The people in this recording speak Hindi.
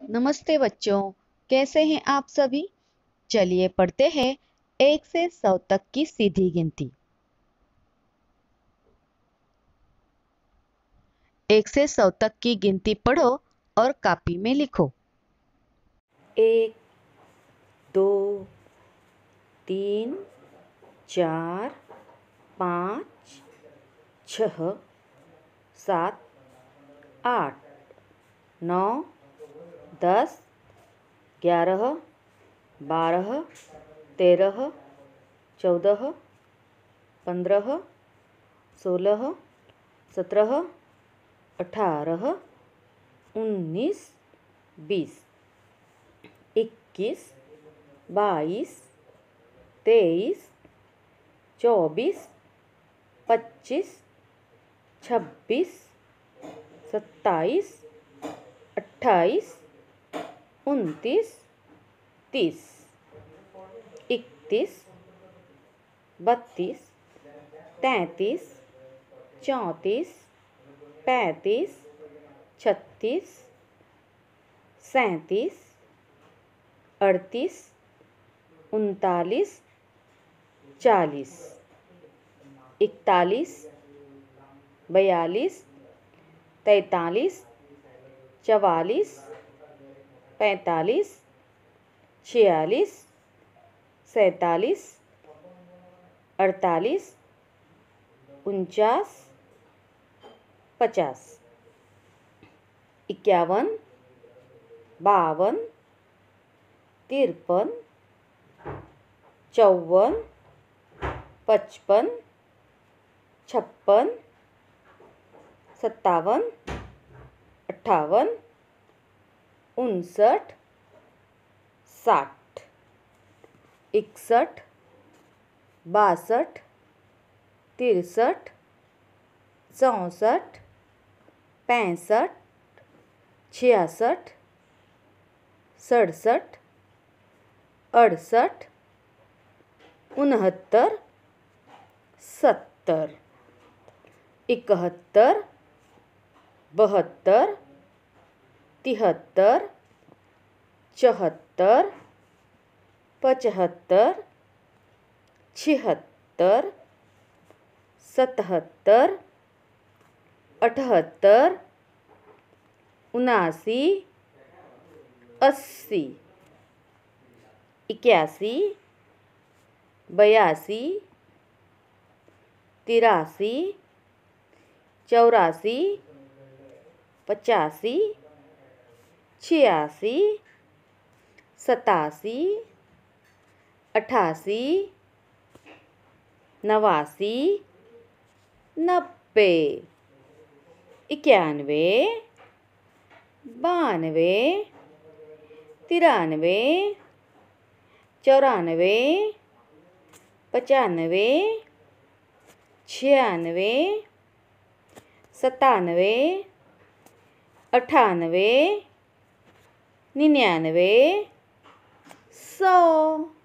नमस्ते बच्चों, कैसे हैं आप सभी। चलिए पढ़ते हैं 1 से 100 तक की सीधी गिनती। 1 से 100 तक की गिनती पढ़ो और कॉपी में लिखो। 1, 2, 3, 4, 5, 6, 7, 8, 9, 10, 11, 12, 13, 14, 15, 16, 17, 18, 19, 20, 21, 22, 23, 24, 25, 26, 27, 28, 29, 30, 31, 32, 33, 34, 35, 36, 37, 38, 39, 40, 41, 42, 43, 44, 45, 46, 47, 48, 49, 50, 51, 52, 53, 54, 55, 56, 57, 58, 59, 60, 61, 62, 63, 64, 65, 66, 67, 68, 69, 70, 71, 72, 73, 74, 75, 76, 77, 78, 79, 80, 81, 82, 83, 84, 85, 86, 87, 88, 89, 90, 91, 92, 93, 94, 95, 96, 97, 98, 99, 100।